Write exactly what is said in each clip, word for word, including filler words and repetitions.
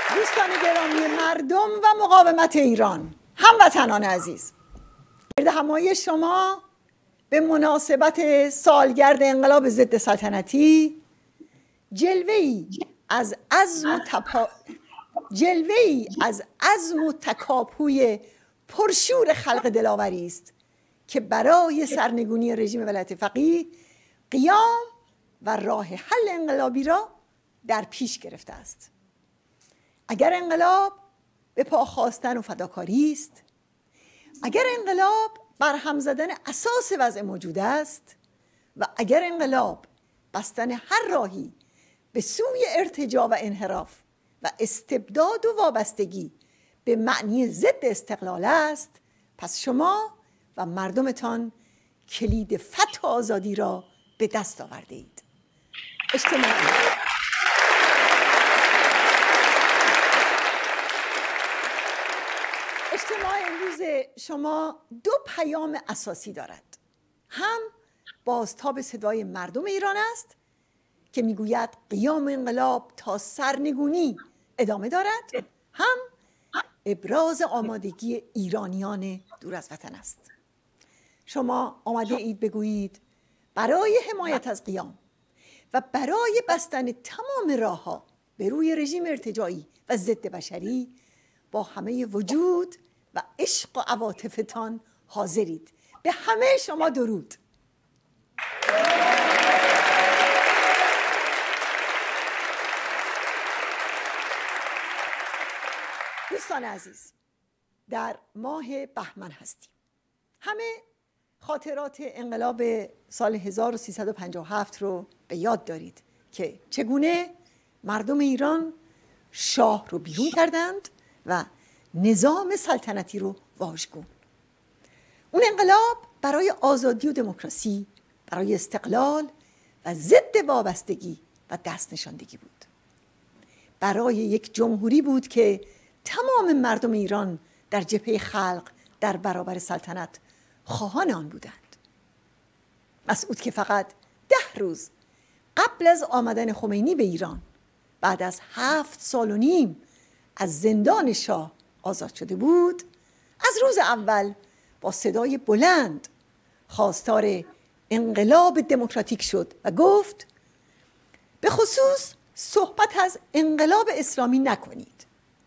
دوستان گرامی، مردم و مقاومت ایران، هموطنان عزیز، گرد همایی شما به مناسبت سالگرد انقلاب ضد سلطنتی جلوه‌ای از عزم و تپا... جلوه‌ای از عزم و تکاپوی پرشور خلق دلاوری است که برای سرنگونی رژیم ولایت فقیه قیام و راه حل انقلابی را در پیش گرفته است. اگر انقلاب به پا خواستن و فداکاری است، اگر انقلاب بر هم زدن اساس وضع موجود است و اگر انقلاب بستن هر راهی به سوی ارتجاع و انحراف و استبداد و وابستگی به معنی ضد استقلال است، پس شما و مردمتان کلید فتح آزادی را به دست آورده اید. اجتماع اجتماع امروز شما دو پیام اساسی دارد. هم بازتاب صدای مردم ایران است که میگوید قیام انقلاب تا سرنگونی ادامه دارد، هم ابراز آمادگی ایرانیان دور از وطن است. شما آمده اید بگویید برای حمایت از قیام و برای بستن تمام راه‌ها به روی رژیم ارتجاعی و ضد بشری با همه وجود و عشق و عواطفتان حاضرید. به همه شما درود. دوستان عزیز، در ماه بهمن هستیم. همه خاطرات انقلاب سال هزار و سیصد و پنجاه و هفت رو به یاد دارید که چگونه مردم ایران شاه رو بیرون کردند و نظام سلطنتی رو واژگون. اون انقلاب برای آزادی و دموکراسی، برای استقلال و ضد وابستگی و دست نشاندگی بود. برای یک جمهوری بود که تمام مردم ایران در جبهه خلق در برابر سلطنت خواهان آن بودند. مسعود که فقط ده روز قبل از آمدن خمینی به ایران، بعد از هفت سال و نیم از زندان شاه آزاد شده بود، از روز اول با صدای بلند خواستار انقلاب دموکراتیک شد و گفت به خصوص صحبت از انقلاب اسلامی نکنید.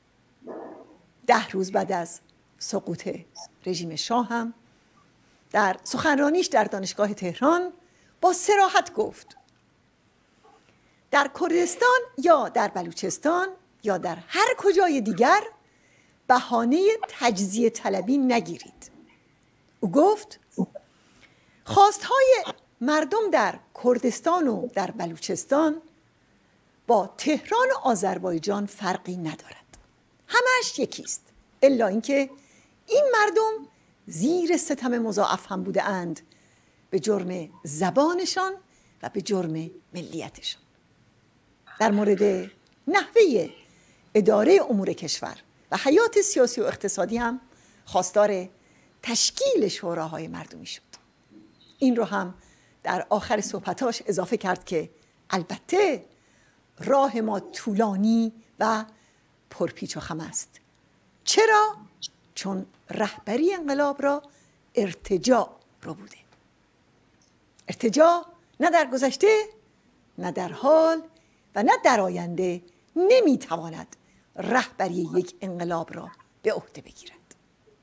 ده روز بعد از سقوط رژیم شاه هم در سخنرانیش در دانشگاه تهران با صراحت گفت در کردستان یا در بلوچستان یا در هر کجای دیگر بهانه تجزیه طلبی نگیرید. او گفت خواستهای مردم در کردستان و در بلوچستان با تهران و آذربایجان فرقی ندارد، همش یکیست، الا اینکه این مردم زیر ستم مضاعف هم بوده اند به جرم زبانشان و به جرم ملیتشان. در مورد نحوه اداره امور کشور و حیات سیاسی و اقتصادی هم خواستار تشکیل شوراهای مردمی شد. این رو هم در آخر صحبتاش اضافه کرد که البته راه ما طولانی و پرپیچ و خم است. چرا؟ چون رهبری انقلاب را ارتجاع رو بوده. ارتجاع نه در گذشته، نه در حال و نه در آینده نمیتواند رهبری یک انقلاب را به عهده بگیرد.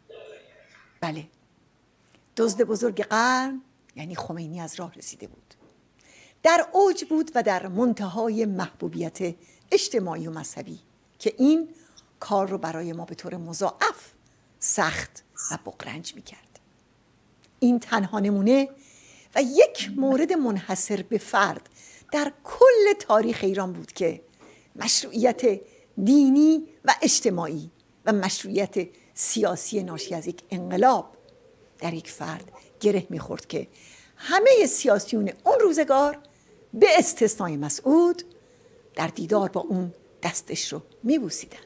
بله، دزد بزرگ قرن یعنی خمینی از راه رسیده بود، در اوج بود و در منتهای محبوبیت اجتماعی و مذهبی که این کار رو برای ما به طور مضاعف سخت و بغرنج میکرد. این تنها نمونه و یک مورد منحصر به فرد در کل تاریخ ایران بود که مشروعیت دینی و اجتماعی و مشروعیت سیاسی ناشی از یک انقلاب در یک فرد گره میخورد که همه سیاسیون اون روزگار به استثنای مسعود در دیدار با اون دستش رو میبوسیدند.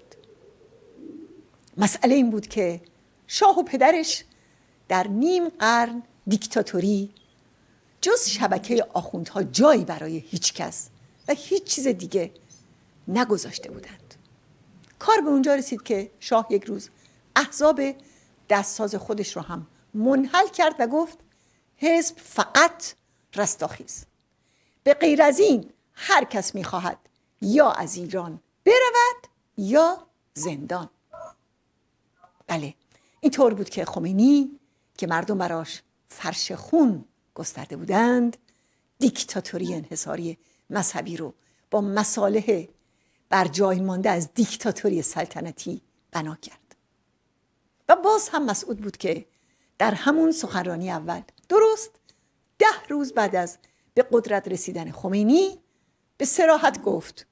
مسئله این بود که شاه و پدرش در نیم قرن دیکتاتوری جز شبکه آخوندها جایی برای هیچ کس و هیچ چیز دیگه نگذاشته بودند. کار به اونجا رسید که شاه یک روز احزاب دستساز خودش رو هم منحل کرد و گفت حزب فقط رستاخیز، به غیر از این هر کس میخواهد یا از ایران برود یا زندان. بله، اینطور بود که خمینی که مردم براش فرش خون گسترده بودند، دیکتاتوری انحصاری مذهبی رو با مصالح بر جای مانده از دیکتاتوری سلطنتی بنا کرد. و باز هم مسعود بود که در همون سخنرانی اول، درست ده روز بعد از به قدرت رسیدن خمینی، به صراحت گفت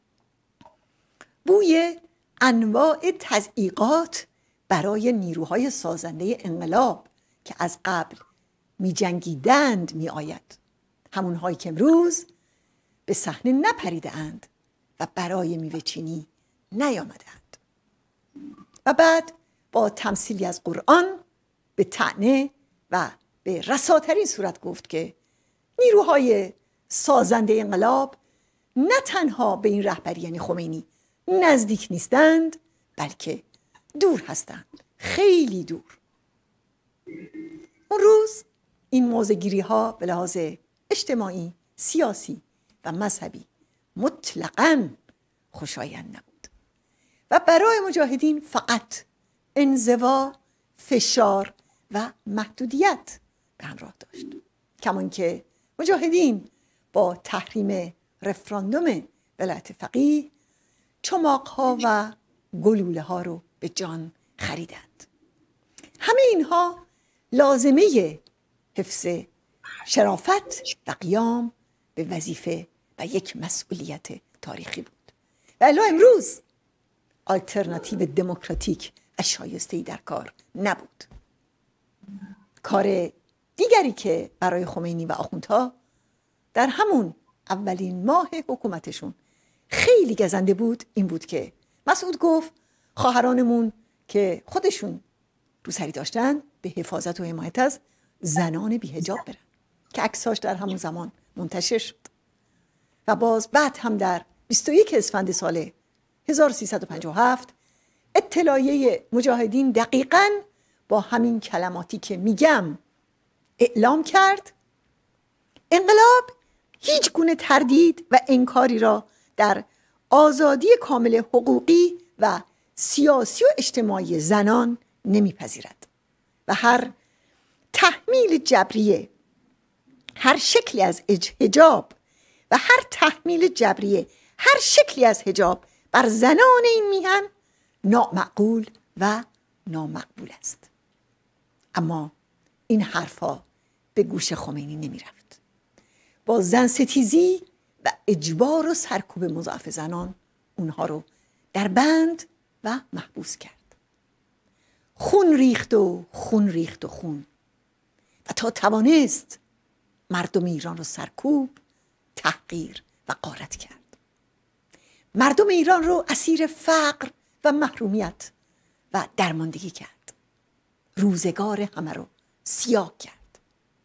بوی انواع تضییقات برای نیروهای سازنده انقلاب که از قبل می جنگیدند می آید، همونهایی که امروز به صحنه نپریده اند و برای میوه چینی نیامدند. و بعد با تمثیلی از قرآن به طعنه و به رساترین صورت گفت که نیروهای سازنده انقلاب نه تنها به این رهبری یعنی خمینی نزدیک نیستند، بلکه دور هستند، خیلی دور. اون روز این موضع‌گیری ها به لحاظ اجتماعی، سیاسی و مذهبی مطلقاً خوشایند نبود و برای مجاهدین فقط انزوا، فشار و محدودیت به همراه داشت. کمان که مجاهدین با تحریم رفراندوم ولایت فقیه چماق‌ها و گلوله ها رو به جان خریدند. همه اینها لازمه حفظ شرافت و قیام به وظیفه و یک مسئولیت تاریخی بود. و الا امروز آلترناتیو دموکراتیک و شایسته‌ای در کار نبود. کار دیگری که برای خمینی و آخوندها در همون اولین ماه حکومتشون خیلی گزنده بود این بود که مسعود گفت خواهرانمون که خودشون روسری داشتن به حفاظت و حمایت از زنان بی‌حجاب برن، که عکساش در همون زمان منتشر شد. و باز بعد هم در بیست و یک اسفند سال هزار و سیصد و پنجاه و هفت اطلاعیه مجاهدین دقیقاً با همین کلماتی که میگم اعلام کرد انقلاب هیچ گونه تردید و انکاری را در آزادی کامل حقوقی و سیاسی و اجتماعی زنان نمیپذیرد و هر تحمیل جبریه، هر شکلی از حجاب و هر تحمیل جبریه، هر شکلی از حجاب بر زنان این میهن نامعقول و نامقبول است. اما این حرفا به گوش خمینی نمی رفت. با زن ستیزی و اجبار و سرکوب مضاعف زنان اونها رو در بند و محبوس کرد. خون ریخت و خون ریخت و خون و تا توانست مردم ایران رو سرکوب، تحقیر و غارت کرد. مردم ایران رو اسیر فقر و محرومیت و درماندگی کرد. روزگار همه رو سیاه کرد.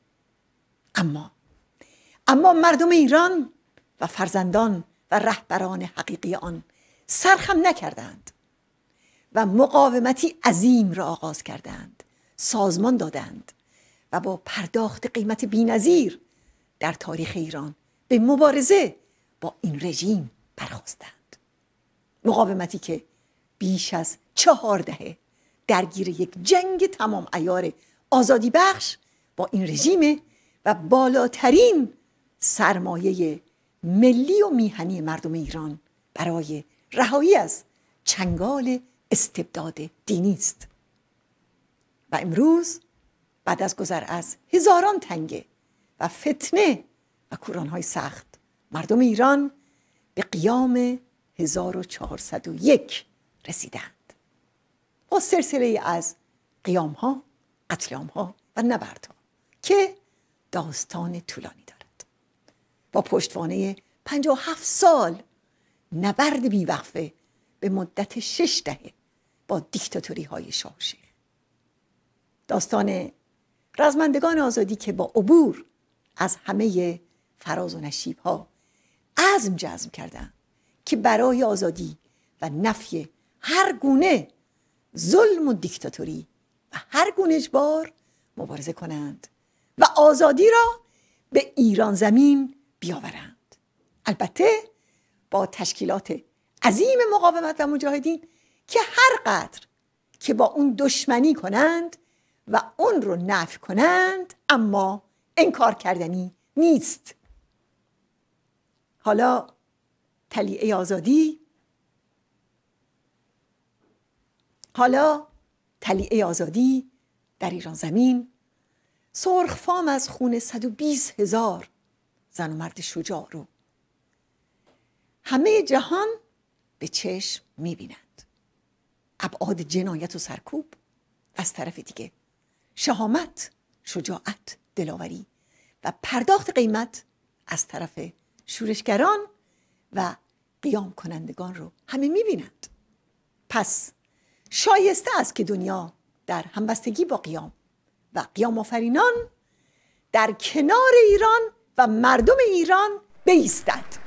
اما اما مردم ایران و فرزندان و رهبران حقیقی آن سرخم نکردند و مقاومتی عظیم را آغاز کردند، سازمان دادند و با پرداخت قیمت بی‌نظیر در تاریخ ایران به مبارزه با این رژیم برخاستند. مقاومتی که بیش از چهار دهه درگیر یک جنگ تمام عیار آزادی بخش با این رژیم و بالاترین سرمایه ملی و میهنی مردم ایران برای رهایی از چنگال استبداد دینی است. و امروز بعد از گذر از هزاران تنگه و فتنه و کورانهای سخت، مردم ایران به قیام هزار و چهارصد و یک رسیدند با سلسله از قیامها، قتلعامها و نبردها که داستان طولانی دارد. با پشتوانه پنجاه و هفت سال نبرد بیوقفه به مدت شش دهه با دیکتاتوری های شاه و شیخ. داستان رزمندگان آزادی که با عبور از همه فراز و نشیب ها عزم جزم کردند که برای آزادی و نفی هر گونه ظلم و دیکتاتوری و هر گونه اجبار مبارزه کنند و آزادی را به ایران زمین بیاورند. البته با تشکیلات عظیم مقاومت و مجاهدین که هر قدر که با اون دشمنی کنند و اون رو نفی کنند، اما انکار کردنی نیست. حالا طلیعه آزادی حالا طلیعه آزادی در ایران زمین سرخ فام از خون صد و بیست هزار زن و مرد شجاع رو همه جهان به چشم می‌بینند. ابعاد جنایت و سرکوب، از طرف دیگه شهامت، شجاعت، دلاوری و پرداخت قیمت از طرف شورشگران و قیام کنندگان رو همه می‌بینند. پس شایسته است که دنیا در همبستگی با قیام و قیام آفرینان در کنار ایران و مردم ایران بایستد.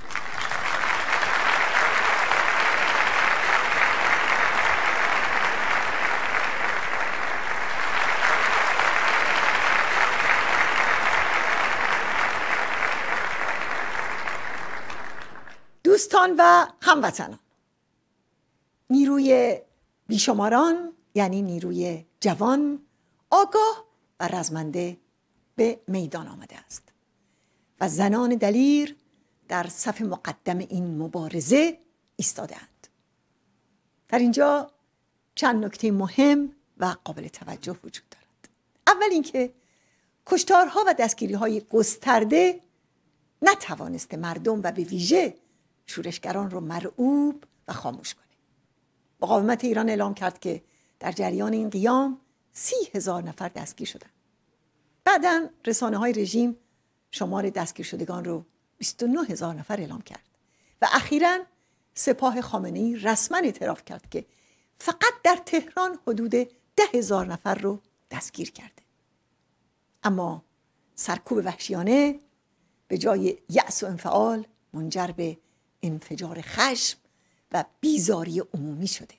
دوستان و هموطنان، نیروی بیشماران یعنی نیروی جوان، آگاه و رزمنده به میدان آمده است و زنان دلیر در صف مقدم این مبارزه ایستاده‌اند. در اینجا چند نکته مهم و قابل توجه وجود دارد. اول اینکه کشتارها و دستگیری‌های گسترده نتوانسته مردم و به ویژه شورشگران رو مرعوب و خاموش کنه. مقاومت ایران اعلام کرد که در جریان این قیام سی هزار نفر دستگیر شدند. بعداً رسانه های رژیم شمار دستگیر شدگان رو بیست و نه هزار نفر اعلام کرد و اخیراً سپاه خامنه‌ای رسما اعتراف کرد که فقط در تهران حدود ده هزار نفر رو دستگیر کرده. اما سرکوب وحشیانه به جای یأس و انفعال منجر به انفجار خشم و بیزاری عمومی شده.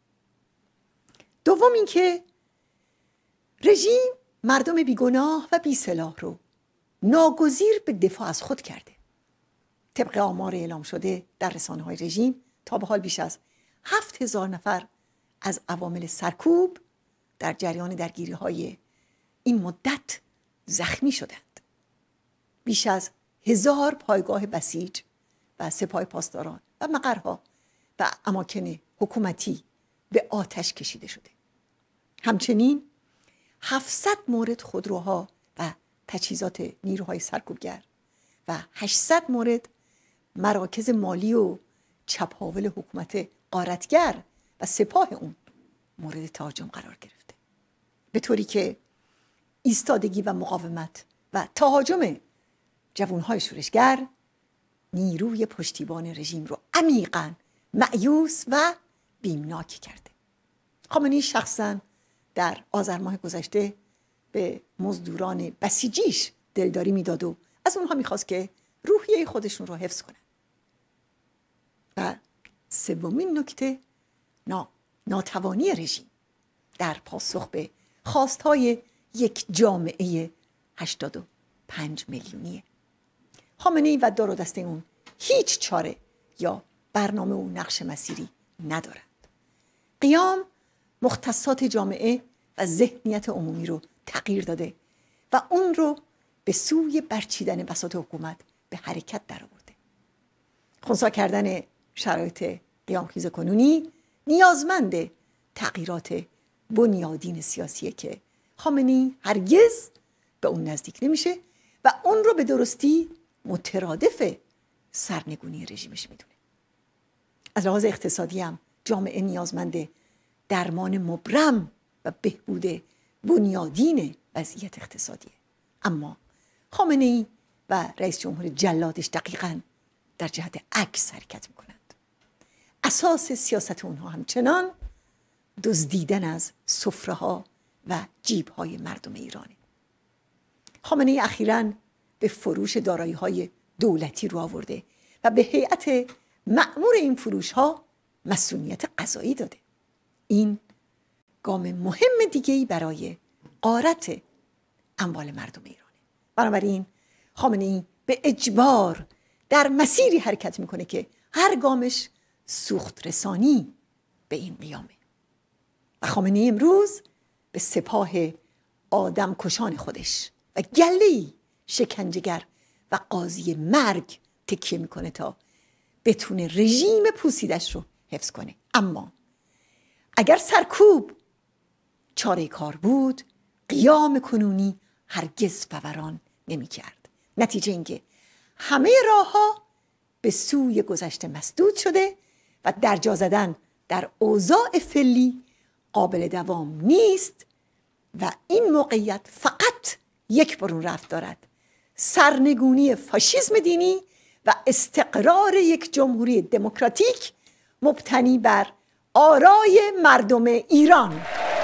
دوم اینکه رژیم مردم بیگناه و بی سلاح رو ناگزیر به دفاع از خود کرده. طبق آمار اعلام شده در رسانه های رژیم تا به حال بیش از هفت هزار نفر از عوامل سرکوب در جریان درگیری های این مدت زخمی شدند. بیش از هزار پایگاه بسیج و سپاه پاسداران و مقرها و اماکن حکومتی به آتش کشیده شده. همچنین هفتصد مورد خودروها و تجهیزات نیروهای سرکوبگر و هشتصد مورد مراکز مالی و چپاول حکومت غارتگر و سپاه اون مورد تهاجم قرار گرفته، به طوری که ایستادگی و مقاومت و تهاجم جوانهای شورشگر نیروی پشتیبان رژیم رو عمیقاً مأیوس و بیمناک کرده. خامنه‌ای شخصاً در آذر ماه گذشته به مزدوران بسیجیش دلداری میداد و از اونها میخواست که روحیه خودشون رو حفظ کنن. و سومین نکته نا، ناتوانی رژیم در پاسخ به خواستهای یک جامعه هشتاد و پنج میلیونیه. خامنه‌ای و دار و دسته اون هیچ چاره یا برنامه و نقش مسیری ندارند. قیام مختصات جامعه و ذهنیت عمومی رو تغییر داده و اون رو به سوی برچیدن بساط حکومت به حرکت درآورده. خنثی کردن شرایط قیامخیز کنونی نیازمند تغییرات بنیادین سیاسیه که خامنه‌ای هرگز به اون نزدیک نمیشه و اون رو به درستی مترادف سرنگونی رژیمش میدونه. از لحاظ اقتصادی هم جامعه نیازمند درمان مبرم و بهبود بنیادین وضعیت اقتصادیه. اما خامنه‌ای و رئیس جمهور جلادش دقیقاً در جهت عکس حرکت میکنند. اساس سیاست اونها همچنان دزدیدن از سفره‌ها و جیب‌های مردم ایرانه. خامنه‌ای اخیراً به فروش دارایی‌های دولتی رو آورده و به هیئت مأمور این فروش‌ها مسئولیت قضایی داده. این گام مهم دیگه‌ای برای غارت اموال مردم ایرانه. بنابراین خامنه‌ای به اجبار در مسیری حرکت میکنه که هر گامش سوخت رسانی به این قیامه و خامنه‌ای امروز به سپاه آدم کشان خودش و گله‌ای شکنجهگر و قاضی مرگ تکیه میکنه تا بتونه رژیم پوسیدش رو حفظ کنه. اما اگر سرکوب چاره کار بود، قیام کنونی هرگز فوران نمی کرد. نتیجه اینکه همه راه ها به سوی گذشته مسدود شده و درجا زدن در اوضاع فعلی قابل دوام نیست و این موقعیت فقط یک برون رفت دارد: سرنگونی فاشیسم دینی و استقرار یک جمهوری دموکراتیک مبتنی بر آرای مردم ایران.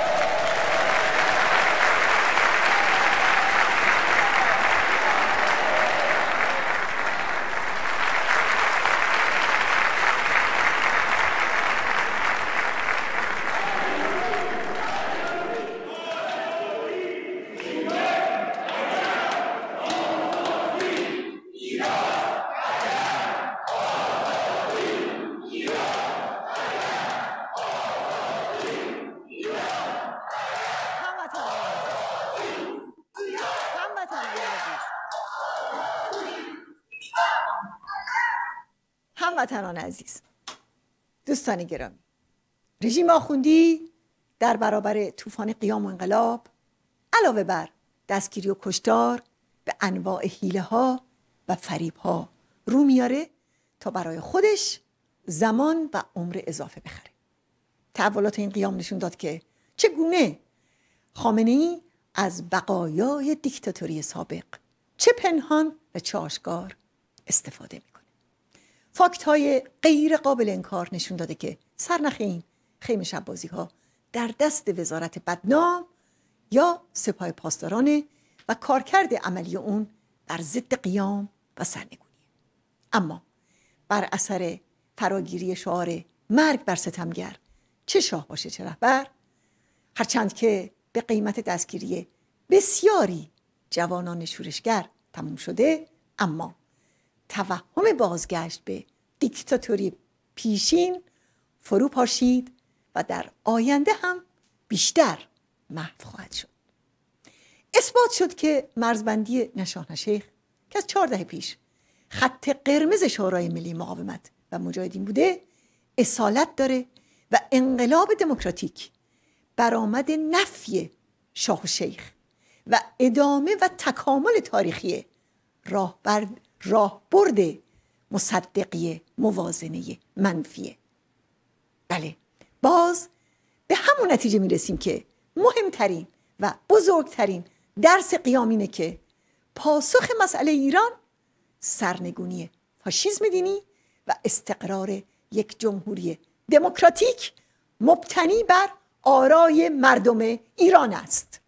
هموطنان عزیز، دوستان گرامی، رژیم آخوندی در برابر طوفان قیام و انقلاب علاوه بر دستگیری و کشتار به انواع حیله ها و فریب ها رو میاره تا برای خودش زمان و عمر اضافه بخره. تحولات این قیام نشون داد که چگونه خامنه‌ای از بقایای دیکتاتوری سابق چه پنهان و چه آشکار استفاده میکنه. فاکت های غیر قابل انکار نشون داده که سرنخ این خیمه شبازی ها در دست وزارت بدنام یا سپاه پاسداران و کارکرد عملی اون بر ضد قیام و سرنگونی. اما بر اثر فراگیری شعار مرگ بر ستمگر، چه شاه باشه چه رهبر، هرچند که به قیمت دستگیری بسیاری جوانان شورشگر تموم شده، اما توهم بازگشت به دیکتاتوری پیشین فرو پاشید و در آینده هم بیشتر محو خواهد شد. اثبات شد که مرزبندی نشان شیخ که از چهار دهه پیش خط قرمز شورای ملی مقاومت و مجاهدین بوده اصالت داره و انقلاب دموکراتیک برآمد نفی شاه و شیخ و ادامه و تکامل تاریخی راهبر راهبرد مصدقی موازنه منفیه. بله، باز به همون نتیجه میرسیم که مهمترین و بزرگترین درس قیام اینه که پاسخ مسئله ایران سرنگونی فاشیسم دینی و استقرار یک جمهوری دموکراتیک مبتنی بر آرای مردم ایران است.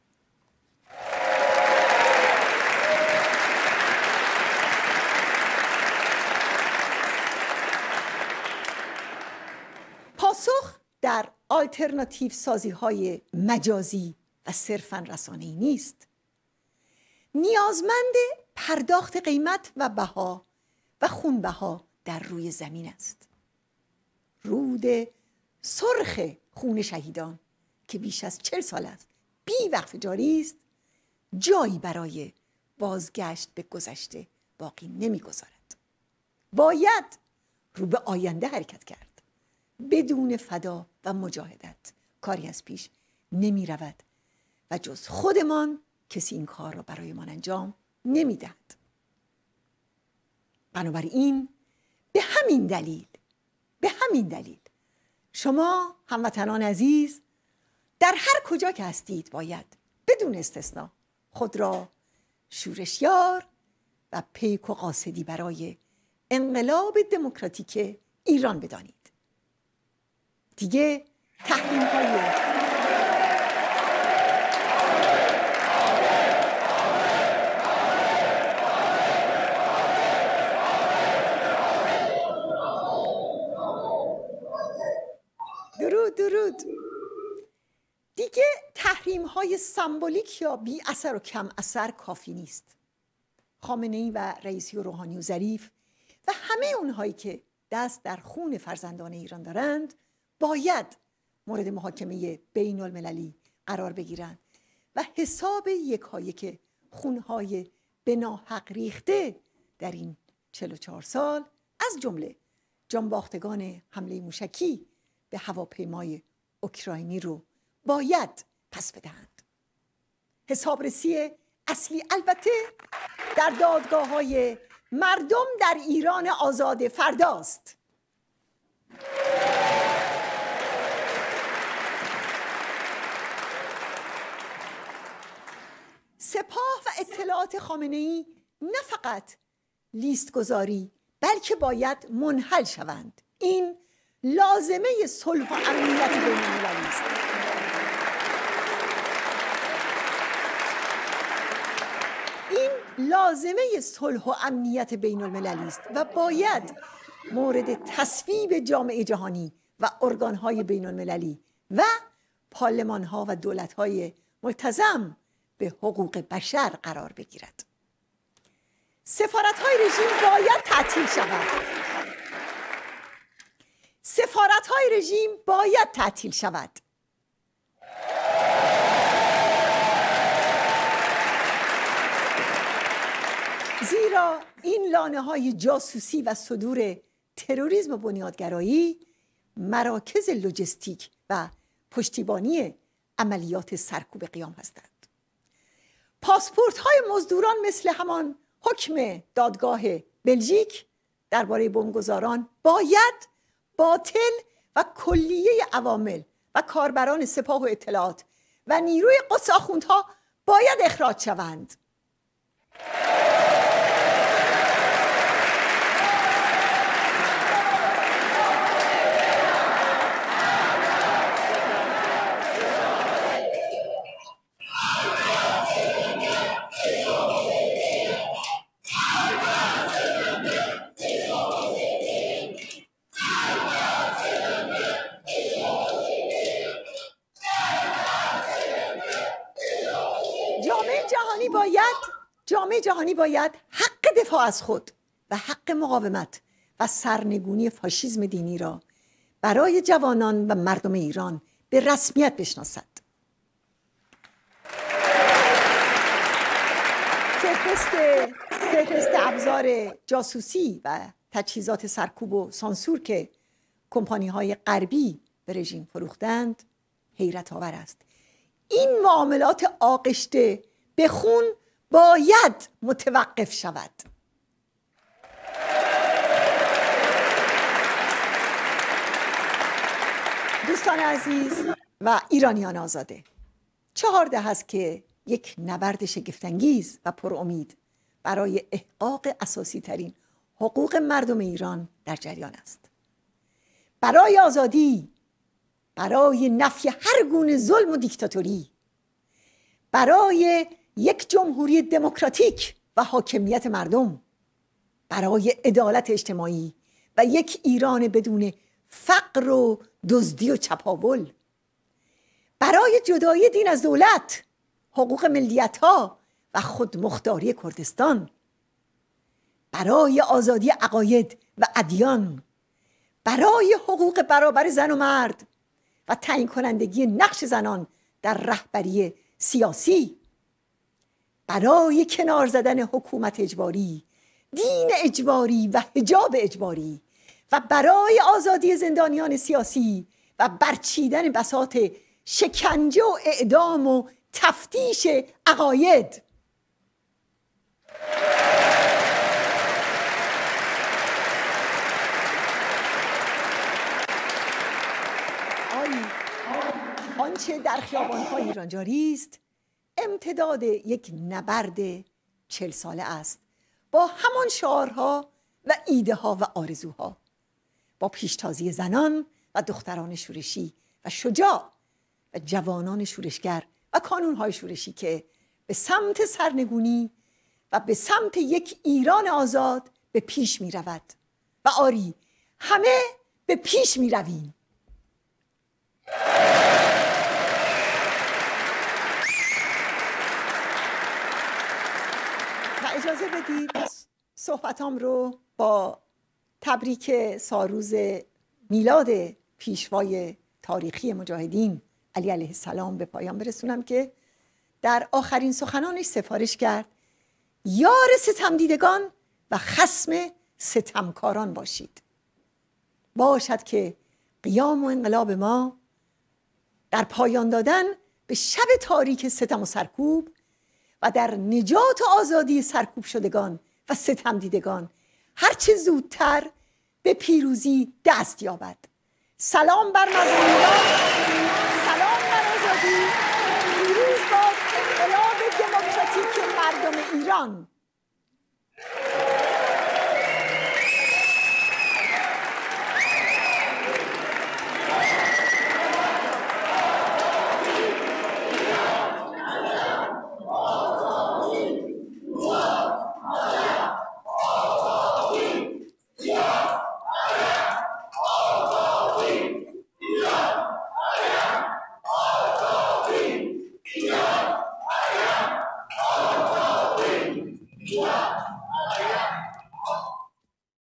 پاسخ در آلترناتیو سازی های مجازی و صرفاً رسانه‌ای نیست. نیازمند پرداخت قیمت و بها و خونبها در روی زمین است. رود سرخ خون شهیدان که بیش از چهل سال است بی وقف جاری است، جایی برای بازگشت به گذشته باقی نمی‌گذارد. باید رو به آینده حرکت کرد. بدون فدا و مجاهدت کاری از پیش نمی رود و جز خودمان کسی این کار را برایمان انجام نمی دهد. بنابراین به همین دلیل به همین دلیل شما هموطنان عزیز در هر کجا که هستید باید بدون استثنا خود را شورشیار و پیک و قاصدی برای انقلاب دموکراتیک ایران بدانید. دیگه تحریم های درود درود درود. دیگه تحریم های سمبولیک یا بی اثر و کم اثر کافی نیست. خامنه ای و رئیسی و روحانی و ظریف و همه اونهایی که دست در خون فرزندان ایران دارند باید مورد محاکمه بین المللی قرار بگیرند و حساب یکایک خونهای به ناحق ریخته در این چهل و چهار سال از جمله جانباختگان حمله موشکی به هواپیمای اوکراینی رو باید پس بدهند. حسابرسی اصلی البته در دادگاه های مردم در ایران آزاد فرداست. سپاه و اطلاعات خامنه‌ای نه فقط لیست گذاری بلکه باید منحل شوند. این لازمه صلح و امنیت بین المللی است. این لازمه صلح و امنیت بین المللی است و باید مورد تصویب جامعه جهانی و ارگان‌های بین المللی و پارلمان‌ها و دولت‌های ملتزم به حقوق بشر قرار بگیرد. سفارت‌های رژیم باید تعطیل شود. سفارت‌های رژیم باید تعطیل شود. زیرا این لانه‌های جاسوسی و صدور تروریسم و بنیادگرایی مراکز لوجستیک و پشتیبانی عملیات سرکوب قیام هستند. پاسپورت‌های مزدوران مثل همان حکم دادگاه بلژیک درباره بمبگذاران باید باطل و کلیه عوامل و کاربران سپاه و اطلاعات و نیروی قدس آخوندها باید اخراج شوند. جامعه جهانی باید حق دفاع از خود و حق مقاومت و سرنگونی فاشیسم دینی را برای جوانان و مردم ایران به رسمیت بشناسد. فهرست فهرست ابزار جاسوسی و تجهیزات سرکوب و سانسور که کمپانی‌های غربی به رژیم فروختند حیرت آور است. این معاملات آغشته به خون باید متوقف شود. دوستان عزیز و ایرانیان آزاده، چهار دهه است که یک نبرد شگفت‌انگیز و پرامید برای احقاق اساسی ترین حقوق مردم ایران در جریان است. برای آزادی، برای نفی هر گونه ظلم و دیکتاتوری، برای یک جمهوری دموکراتیک و حاکمیت مردم، برای عدالت اجتماعی و یک ایران بدون فقر و دزدی و چپاول، برای جدایی دین از دولت، حقوق ملیت‌ها و خودمختاری کردستان، برای آزادی عقاید و ادیان، برای حقوق برابر زن و مرد و تعیین کنندگی نقش زنان در رهبری سیاسی، برای کنار زدن حکومت اجباری، دین اجباری و حجاب اجباری و برای آزادی زندانیان سیاسی و برچیدن بساط شکنجه و اعدام و تفتیش عقاید. آنچه در خیابان‌های ایران جاری است امتداد یک نبرد چل ساله است با همان شعارها و ایده ها و آرزوها، با پیشتازی زنان و دختران شورشی و شجاع و جوانان شورشگر و کانونهای شورشی که به سمت سرنگونی و به سمت یک ایران آزاد به پیش می رود. و آری همه به پیش می رویم. اجازه بدید صحبتام رو با تبریک سالروز میلاد پیشوای تاریخی مجاهدین علی علیه السلام به پایان برسونم که در آخرین سخنانش سفارش کرد یار ستمدیدگان و خصم ستمکاران باشید. باشد که قیام و انقلاب ما در پایان دادن به شب تاریک ستم و سرکوب و در نجات و آزادی سرکوب شدگان و ستم دیدگان هرچه زودتر به پیروزی دست یابد. سلام بر مردم ایران، سلام بر آزادی، پیروز باد انقلاب دموکراتیک مردم ایران. Yeah.